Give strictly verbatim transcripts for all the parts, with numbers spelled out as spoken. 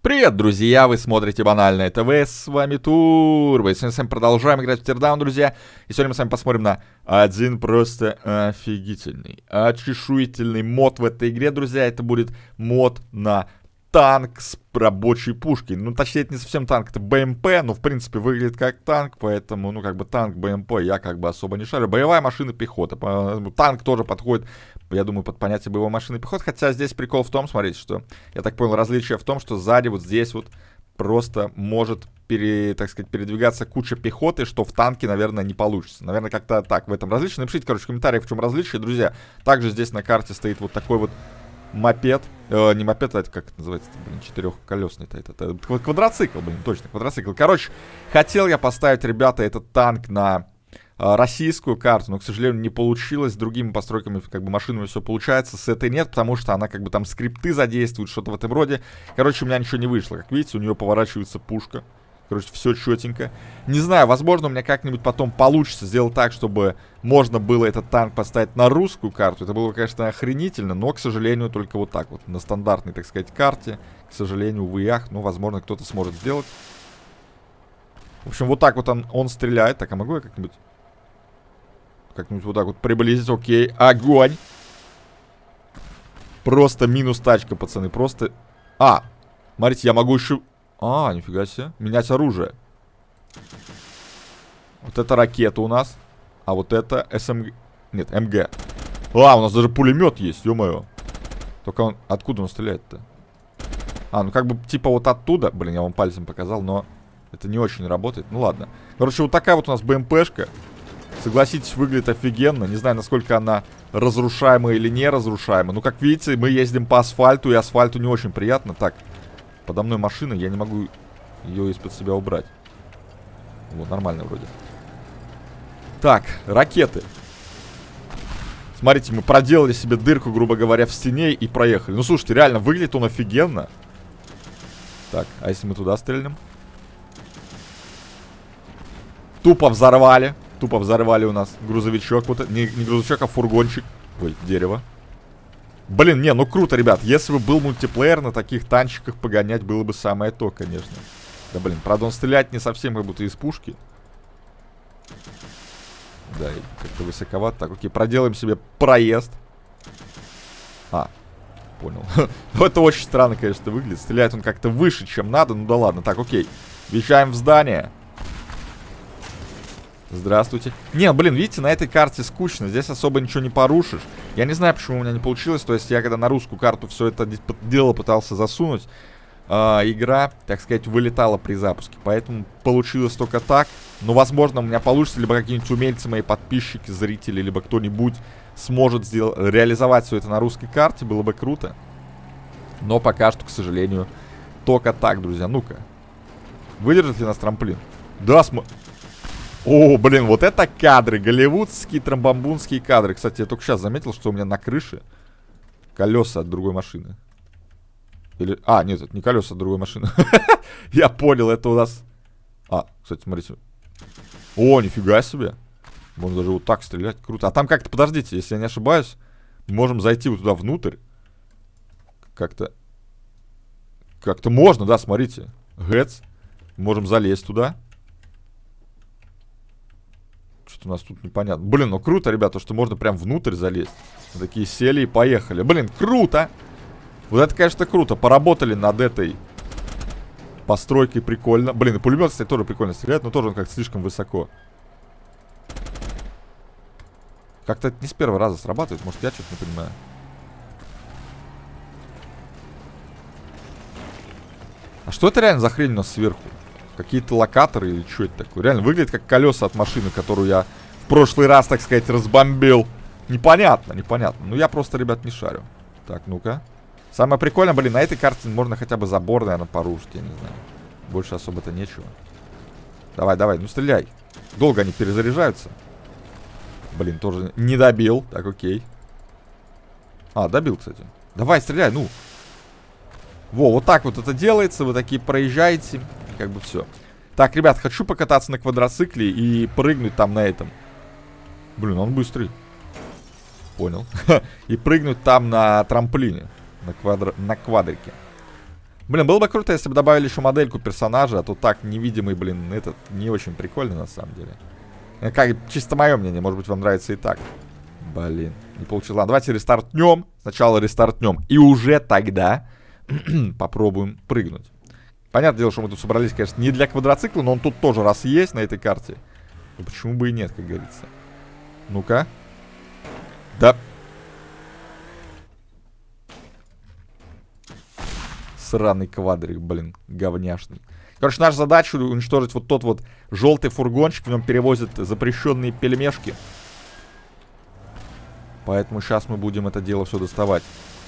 Привет, друзья! Вы смотрите Банальное ТВ, с вами Турбо. И сегодня с вами продолжаем играть в Teardown, друзья. И сегодня мы с вами посмотрим на один просто офигительный, очешуительный мод в этой игре, друзья. Это будет мод на танк с рабочей пушкой. Ну, точнее, это не совсем танк, это БМП, но, в принципе, выглядит как танк, поэтому, ну, как бы танк, БМП я как бы особо не шарю. Боевая машина пехоты. Танк тоже подходит, я думаю, под понятие боевой машины пехоты. Хотя здесь прикол в том, смотрите, что, я так понял, различие в том, что сзади вот здесь вот просто может, пере, так сказать, передвигаться куча пехоты, что в танке, наверное, не получится. Наверное, как-то так в этом различие. Напишите, короче, в комментариях, в чем различие, друзья. Также здесь на карте стоит вот такой вот мопед, э, не мопед, а это как это называется, блин, четырехколесный-то, это, это, это квадроцикл, блин, точно, квадроцикл. Короче, хотел я поставить, ребята, этот танк на э, российскую карту, но, к сожалению, не получилось. С другими постройками, как бы, машинами все получается, с этой нет, потому что она, как бы, там скрипты задействует, что-то в этом роде. Короче, у меня ничего не вышло, как видите, у нее поворачивается пушка. Короче, все четенько. Не знаю, возможно, у меня как-нибудь потом получится сделать так, чтобы можно было этот танк поставить на русскую карту. Это было бы, конечно, охренительно, но, к сожалению, только вот так вот. На стандартной, так сказать, карте. К сожалению, увы и ах, но, возможно, кто-то сможет сделать. В общем, вот так вот он, он стреляет. Так, а могу я как-нибудь... Как-нибудь вот так вот приблизить? Окей, огонь! Просто минус тачка, пацаны, просто... А, смотрите, я могу еще... А, нифига себе. Менять оружие. Вот это ракета у нас. А вот это СМГ. Нет, МГ. А, у нас даже пулемет есть, ё-моё. Только он... Откуда он стреляет-то? А, ну как бы типа вот оттуда. Блин, я вам пальцем показал, но это не очень работает. Ну ладно. Короче, вот такая вот у нас БМПшка. Согласитесь, выглядит офигенно. Не знаю, насколько она разрушаема или не разрушаема. Ну, как видите, мы ездим по асфальту, и асфальту не очень приятно. Так. Подо мной машина, я не могу ее из-под себя убрать. Вот, нормально вроде. Так, ракеты. Смотрите, мы проделали себе дырку, грубо говоря, в стене и проехали. Ну, слушайте, реально, выглядит он офигенно. Так, а если мы туда стрельнем? Тупо взорвали. Тупо взорвали у нас грузовичок. Вот, не, не грузовичок, а фургончик. Ой, дерево. Блин, не, ну круто, ребят. Если бы был мультиплеер, на таких танчиках погонять было бы самое то, конечно. Да, блин, правда, он стрелять не совсем как будто из пушки. Да, как-то высоковато. Так, окей, проделаем себе проезд. А, понял. Это очень странно, конечно, выглядит. Стреляет он как-то выше, чем надо. Ну да ладно. Так, окей. Въезжаем в здание. Здравствуйте. Не, блин, видите, на этой карте скучно. Здесь особо ничего не порушишь. Я не знаю, почему у меня не получилось. То есть я когда на русскую карту все это дело пытался засунуть, э, игра, так сказать, вылетала при запуске. Поэтому получилось только так. Но, возможно, у меня получится, либо какие-нибудь умельцы, мои подписчики, зрители, либо кто-нибудь сможет сделать, реализовать все это на русской карте. Было бы круто. Но пока что, к сожалению, только так, друзья. Ну-ка. Выдержит ли нас трамплин? Да, см... О, блин, вот это кадры, голливудские трамбамбунские кадры. Кстати, я только сейчас заметил, что у меня на крыше колеса от другой машины. Или... А, нет, это не колеса от другой машины. Я понял, это у нас... А, кстати, смотрите. О, нифига себе. Можно даже вот так стрелять, круто. А там как-то, подождите, если я не ошибаюсь, можем зайти вот туда внутрь. Как-то... Как-то можно, да, смотрите. Гэц. Можем залезть туда. Что-то у нас тут непонятно. Блин, ну круто, ребята, что можно прям внутрь залезть. Мы такие сели и поехали. Блин, круто. Вот это, конечно, круто. Поработали над этой постройкой, прикольно. Блин, и пулемет, кстати, тоже прикольно стреляет, но тоже он как-то слишком высоко. Как-то это не с первого раза срабатывает. Может, я что-то не понимаю. А что это реально за хрень у нас сверху? Какие-то локаторы или что это такое? Реально выглядит как колеса от машины, которую я в прошлый раз, так сказать, разбомбил. Непонятно, непонятно. Ну я просто, ребят, не шарю. Так, ну-ка. Самое прикольное, блин, на этой карте можно хотя бы забор, наверное, порушить, я не знаю. Больше особо-то нечего. Давай, давай, ну стреляй. Долго они перезаряжаются. Блин, тоже не добил. Так, окей. А, добил, кстати. Давай, стреляй, ну. Во, вот так вот это делается. Вы такие проезжаете. И как бы все. Так, ребят, хочу покататься на квадроцикле и прыгнуть там на этом. Блин, он быстрый. Понял. И прыгнуть там на трамплине. На, квадр... на квадрике. Блин, было бы круто, если бы добавили еще модельку персонажа, а то так, невидимый, блин, этот не очень прикольно на самом деле. Как, чисто мое мнение, может быть, вам нравится и так. Блин, не получилось. Ладно, давайте рестартнем. Сначала рестартнем. И уже тогда попробуем прыгнуть. Понятное дело, что мы тут собрались, конечно, не для квадроцикла, но он тут тоже раз есть на этой карте. Ну почему бы и нет, как говорится. Ну-ка. Да. Сраный квадрик, блин, говняшный. Короче, наша задача уничтожить вот тот вот желтый фургончик. В нем перевозят запрещенные пельмешки. Поэтому сейчас мы будем это дело все доставать.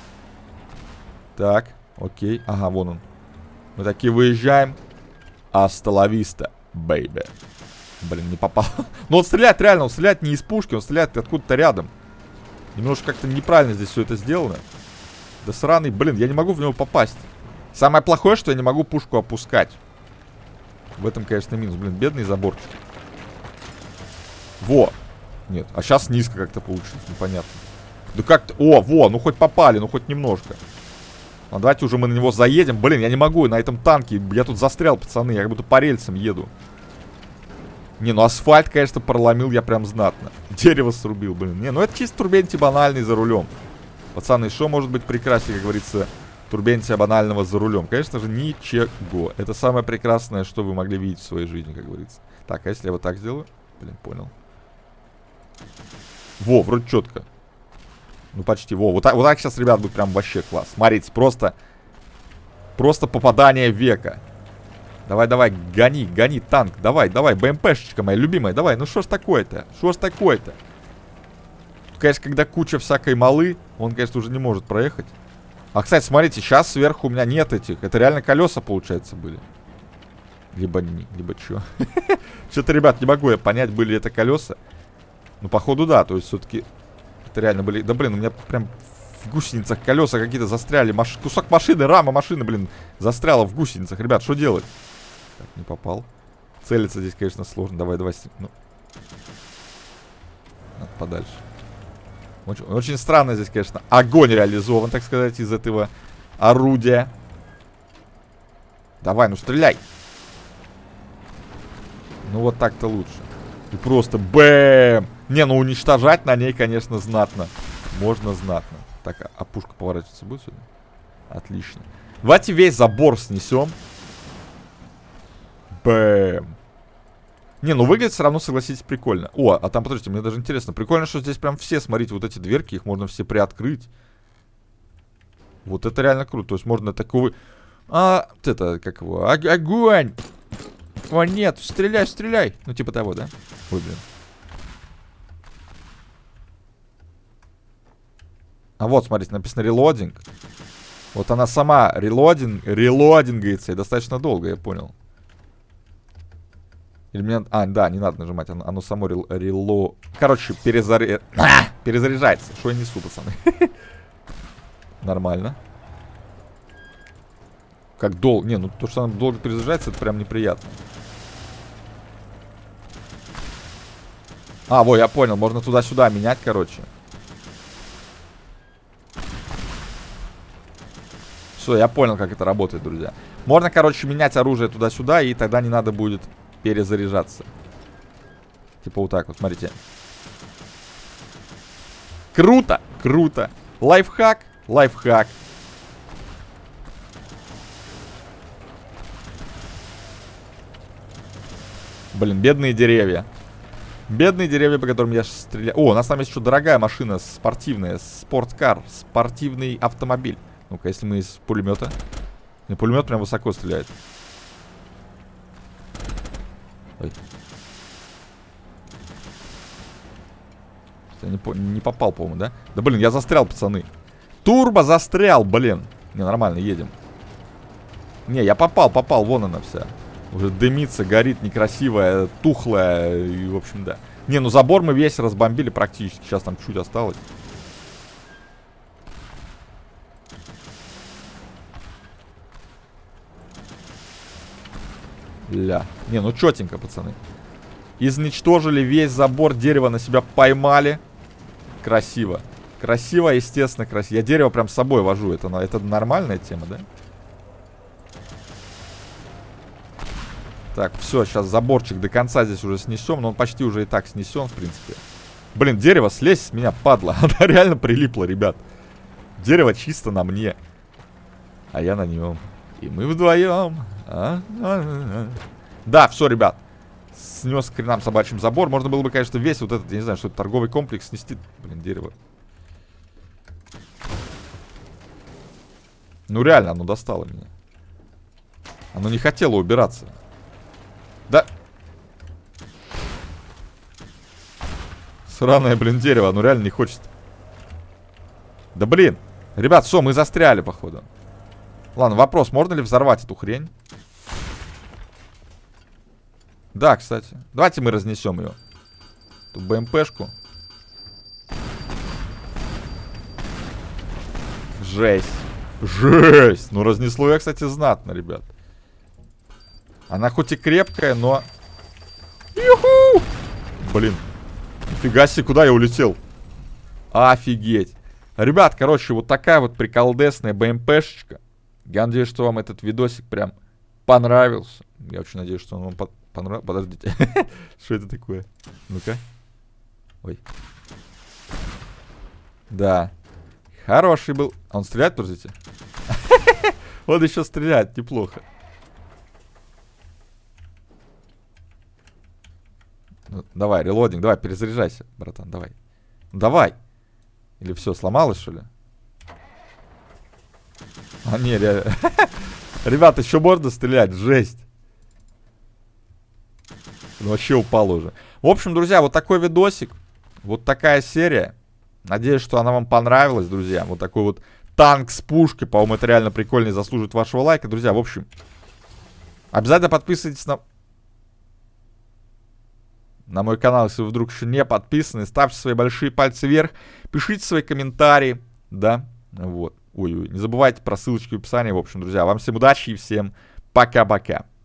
Так, окей. Ага, вон он. Мы такие выезжаем. Аста ла виста, бейби. Блин, не попал. Но он стреляет реально, он стреляет не из пушки, он стреляет откуда-то рядом. Немножко как-то неправильно здесь все это сделано. Да сраный, блин, я не могу в него попасть. Самое плохое, что я не могу пушку опускать. В этом, конечно, минус. Блин, бедный заборчик. Во. Нет, а сейчас низко как-то получилось, непонятно. Да как-то... О, во, ну хоть попали, ну хоть немножко. А давайте уже мы на него заедем. Блин, я не могу на этом танке. Я тут застрял, пацаны, я как будто по рельсам еду. Не, ну асфальт, конечно, проломил я прям знатно. Дерево срубил, блин. Не, ну это чисто турбенти банальный за рулем. Пацаны, что может быть прекраснее, как говорится, турбенти банального за рулем? Конечно же, ничего. Это самое прекрасное, что вы могли видеть в своей жизни, как говорится. Так, а если я вот так сделаю? Блин, понял. Во, вроде четко. Ну почти, во, вот так, вот так сейчас, ребят, будет прям вообще класс. Смотрите, просто Просто попадание века. Давай, давай, гони, гони, танк. Давай, давай, БМПшечка моя любимая. Давай, ну что ж такое-то? Что ж такое-то? Тут, конечно, когда куча всякой малы, он, конечно, уже не может проехать. А, кстати, смотрите, сейчас сверху у меня нет этих. Это реально колеса, получается, были. Либо не, либо что. Что-то, ребят, не могу я понять, были это колеса. Ну, походу, да. То есть, все-таки это реально были... Да, блин, у меня прям в гусеницах колеса какие-то застряли. Маш... Кусок машины, рама машины, блин, застряла в гусеницах. Ребят, что делать? Так, не попал. Целиться здесь, конечно, сложно. Давай, давай. Ну. Надо подальше. Очень, очень странно здесь, конечно. Огонь реализован, так сказать, из этого орудия. Давай, ну стреляй. Ну вот так-то лучше. И просто бэм! Не, ну уничтожать на ней, конечно, знатно. Можно знатно. Так, а, а пушка поворачиваться будет сюда? Отлично. Давайте весь забор снесем. Бэм! Не, ну выглядит все равно, согласитесь, прикольно. О, а там, подождите, мне даже интересно. Прикольно, что здесь прям все, смотрите, вот эти дверки, их можно все приоткрыть. Вот это реально круто. То есть можно такого... А, вот это, как его? Огонь! О, нет, стреляй, стреляй. Ну, типа того, да? Ой, блин. А вот, смотрите, написано релодинг. Вот она сама релодинг, релодингается и достаточно долго, я понял. Или мне... А, да, не надо нажимать, оно, оно само рел... рело... Короче, перезаря... а! перезаряжается. Что я несу, пацаны? Нормально. Как долго... Не, ну то, что она долго перезаряжается, это прям неприятно. А, во, я понял, можно туда-сюда менять, короче. Все, я понял, как это работает, друзья. Можно, короче, менять оружие туда-сюда, и тогда не надо будет перезаряжаться. Типа вот так вот, смотрите. Круто, круто. Лайфхак, лайфхак. Блин, бедные деревья. Бедные деревья, по которым я стреляю. О, у нас там есть еще дорогая машина, спортивная. Спорткар, спортивный автомобиль. Ну-ка, если мы из пулемета. Не, пулемет прям высоко стреляет. Ой. Я не, по не попал, по-моему, да? Да, блин, я застрял, пацаны. Турбо застрял, блин. Не, нормально, едем. Не, я попал, попал, вон она вся. Уже дымится, горит, некрасивая, тухлая. И, в общем, да. Не, ну забор мы весь разбомбили практически. Сейчас там чуть осталось. Ля. Не, ну четенько, пацаны. Изничтожили весь забор, дерево на себя поймали. Красиво. Красиво, естественно, красиво. Я дерево прям с собой вожу. Это, это нормальная тема, да? Так, все, сейчас заборчик до конца здесь уже снесем. Но он почти уже и так снесен, в принципе. Блин, дерево, слезь с меня, падла. Она реально прилипла, ребят. Дерево чисто на мне. А я на нем. И мы вдвоем. А -а -а -а. Да, все, ребят. Снес к хренам собачьим забор. Можно было бы, конечно, весь вот этот, я не знаю, что это, торговый комплекс снести. Блин, дерево. Ну реально, оно достало меня. Оно не хотело убираться. Да. Сраное, блин, дерево. Оно реально не хочет. Да блин. Ребят, все, мы застряли, походу. Ладно, вопрос, можно ли взорвать эту хрень? Да, кстати. Давайте мы разнесем ее. Тут БМПшку. Жесть. Жесть. Ну, разнесло я, кстати, знатно, ребят. Она хоть и крепкая, но... Юху! Блин. Нифига себе, куда я улетел? Офигеть. Ребят, короче, вот такая вот приколдесная БМПшечка. Я надеюсь, что вам этот видосик прям понравился. Я очень надеюсь, что он вам по понравился. Подождите. Что это такое? Ну-ка. Ой. Да. Хороший был. Он стреляет, подождите? Он еще стреляет, неплохо. Ну, давай, релодинг, давай, перезаряжайся, братан, давай. Давай. Или все, сломалось, что ли? А, не, реально. Ребята, еще можно стрелять, жесть. Ну, вообще упал уже. В общем, друзья, вот такой видосик. Вот такая серия. Надеюсь, что она вам понравилась, друзья. Вот такой вот танк с пушкой. По-моему, это реально прикольно и заслужит вашего лайка. Друзья, в общем, обязательно подписывайтесь на... на мой канал, если вы вдруг еще не подписаны. Ставьте свои большие пальцы вверх. Пишите свои комментарии. Да, вот. Ой-ой, не забывайте про ссылочки в описании. В общем, друзья, вам всем удачи и всем пока-пока.